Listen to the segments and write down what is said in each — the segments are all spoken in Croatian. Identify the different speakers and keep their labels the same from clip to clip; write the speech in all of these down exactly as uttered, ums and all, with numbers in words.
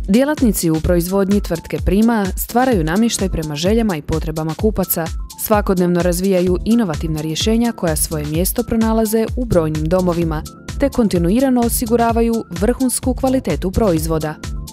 Speaker 1: Djelatnici u proizvodnji tvrtke Prima stvaraju namještaj prema željama i potrebama kupaca, svakodnevno razvijaju inovativna rješenja koja svoje mjesto pronalaze u brojnim domovima, te kontinuirano osiguravaju vrhunsku kvalitetu proizvoda.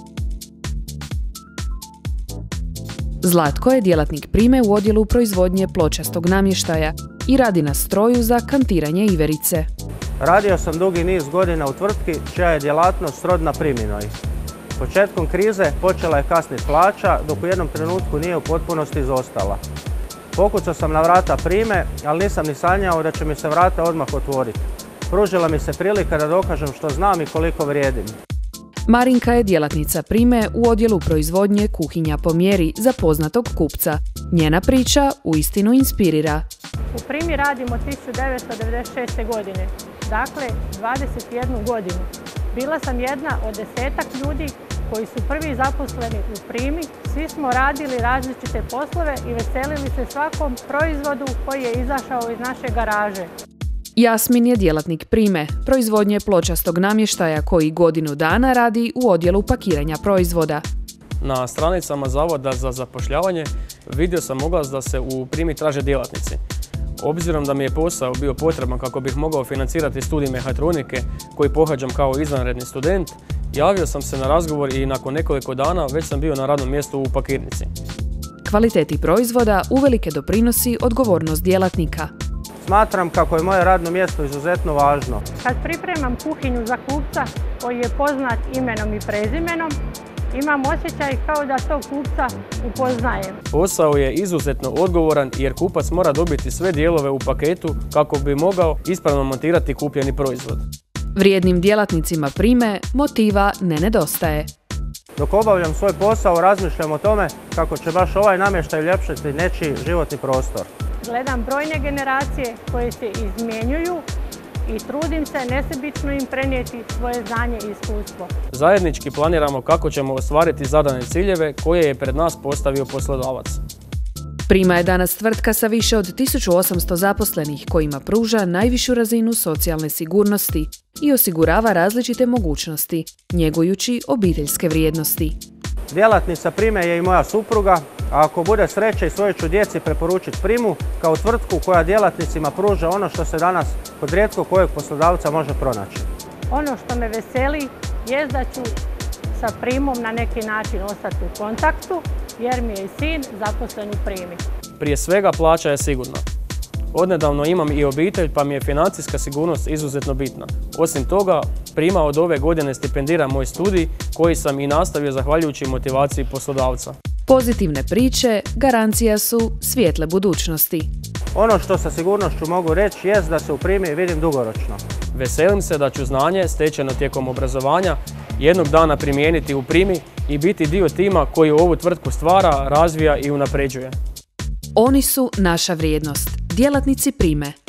Speaker 1: Zlatko je djelatnik Prime u odjelu proizvodnje pločastog namještaja i radi na stroju za kantiranje iverice.
Speaker 2: Radio sam dugi niz godina u tvrtki čija je djelatnost srodna Priminoj. Početkom krize počela je kasniti plaća, dok u jednom trenutku nije u potpunosti izostala. Pokucao sam na vrata Prime, ali nisam ni sanjao da će mi se vrata odmah otvoriti. Pružila mi se prilika da dokažem što znam i koliko vrijedim.
Speaker 1: Marinka je djelatnica Prime u odjelu proizvodnje kuhinja po mjeri za poznatog kupca. Njena priča uistinu inspirira.
Speaker 3: U Primi radimo tisuću devetsto devedeset šeste. godine, dakle dvadeset jednu godinu. Bila sam jedna od desetak ljudi koji su prvi zaposleni u Primi. Svi smo radili različite poslove i veselili se svakom proizvodu koji je izašao iz naše garaže.
Speaker 1: Jasmin je djelatnik Prime, proizvodnje pločastog namještaja koji godinu dana radi u odjelu pakiranja proizvoda.
Speaker 4: Na stranicama Zavoda za zapošljavanje vidio sam oglas da se u Primi traže djelatnici. Obzirom da mi je posao bio potreban kako bih mogao financirati studij mehatronike koji pohađam kao izvanredni student, javio sam se na razgovor i nakon nekoliko dana već sam bio na radnom mjestu u pakirnici.
Speaker 1: Kvaliteti proizvoda uvelike doprinosi odgovornost djelatnika.
Speaker 2: Smatram kako je moje radno mjesto izuzetno važno.
Speaker 3: Kad pripremam kuhinju za kupca koji je poznat imenom i prezimenom, imam osjećaj kao da tog kupca upoznajem.
Speaker 4: Posao je izuzetno odgovoran jer kupac mora dobiti sve dijelove u paketu kako bi mogao ispravno montirati kupljeni proizvod.
Speaker 1: Vrijednim djelatnicima Prime motiva ne nedostaje.
Speaker 2: Dok obavljam svoj posao, razmišljam o tome kako će baš ovaj namještaj uljepšati nečiji životni prostor.
Speaker 3: Gledam brojne generacije koje se izmjenjuju i trudim se nesebično im prenijeti svoje znanje i iskustvo.
Speaker 4: Zajednički planiramo kako ćemo ostvariti zadane ciljeve koje je pred nas postavio poslodavac.
Speaker 1: Prima je danas tvrtka sa više od tisuću osamsto zaposlenih kojima pruža najvišu razinu socijalne sigurnosti i osigurava različite mogućnosti, njegujući obiteljske vrijednosti.
Speaker 2: Djelatnica Prime je i moja supruga, a ako bude sreće i svoje ću djeci preporučiti Primu kao tvrtku koja djelatnicima pruža ono što se danas kod rijetko kojeg poslodavca može pronaći.
Speaker 3: Ono što me veseli je da ću sa Primom na neki način ostati u kontaktu jer mi je i sin zaposlen u Primi.
Speaker 4: Prije svega plaća je sigurna. Odnedavno imam i obitelj pa mi je financijska sigurnost izuzetno bitna. Osim toga, Prima od ove godine stipendira moj studij koji sam i nastavio zahvaljujući motivaciji poslodavca.
Speaker 1: Pozitivne priče garancija su svijetle budućnosti.
Speaker 2: Ono što sa sigurnošću mogu reći jest da se u Primi vidim dugoročno.
Speaker 4: Veselim se da ću znanje stečeno tijekom obrazovanja jednog dana primijeniti u Primi i biti dio tima koji ovu tvrtku stvara, razvija i unapređuje.
Speaker 1: Oni su naša vrijednost, djelatnici Prime.